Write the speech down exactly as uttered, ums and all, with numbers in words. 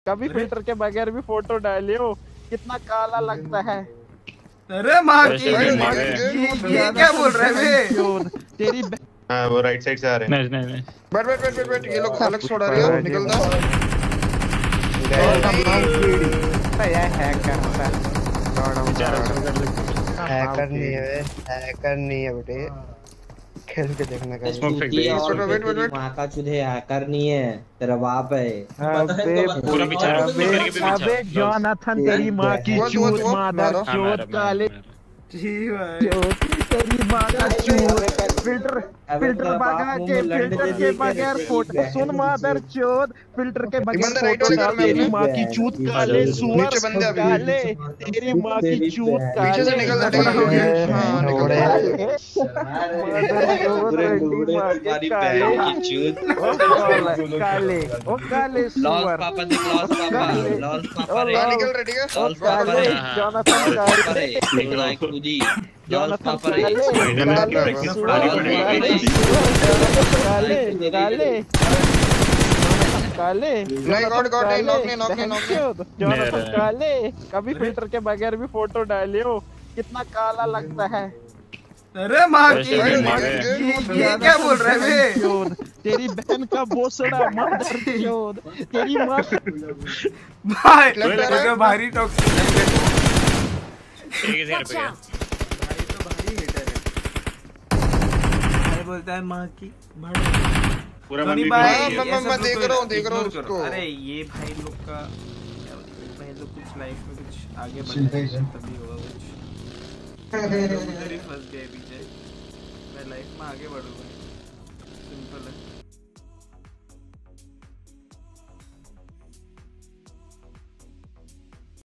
कभी फिल्टर के बगैर भी फोटो डालियो, कितना काला लगता है। अरे माँ की ये क्या बोल रहे हैं तेरी। हाँ वो राइट साइड से आ रहे हैं। नहीं नहीं नहीं बैठ बैठ बैठ बैठ ये लोग अलग छोड़ा रहे हो, निकल दो। हैकर नहीं है, हैकर नहीं है बेटे, खेल के देखने का। वेट वेट वेट, माँ का चूहे हैकर नहीं है, तेरा बाप है। अबे जॉनथन तेरी माँ की चूत, मादर चोद काले तेरी माँ का चूत। फिल्टर फिल्टर भगा के फिल्टर के बगैर फोटो सुन मादर चोद, फिल्टर के बगैर फोटो डाल तेरी माँ की चूत काले सुअर काले, तेरी माँ की चूत पीछे से निकल जा। हां निकल काले ओ काले सुअर पापा देख लॉस पापा लॉस पापा रे निकल रेडी का लॉस पापा रे जॉनथन काले लाइक कूदी लॉस पापा रे काले काले काले नहीं गॉड गॉड नहीं नॉक नहीं नॉक नहीं नॉक नहीं जॉनथन काले कभी फिल्टर के बगैर भी फोटो डालियो, कितना काला लगता है। अरे माँ की ये क्या बोल रहे हैं तेरी बहन का बोसड़ा मदर चोद, तेरी माँ भाई तो भारी टॉक्सिक एक ही सेकंड पे बोलता है माँ की पूरा धोनी मंदिर भाई मैं- मैं- मैं देख रहा हूँ, देख रहा हूँ उसको। अरे ये भाई लोग का भाई लोग कुछ लाइफ में कुछ आगे बढ़ना तभी होगा कुछ। उधर ही फंस गए पीछे, मैं लाइफ में आगे बढ़ूंगा, सिंपल है।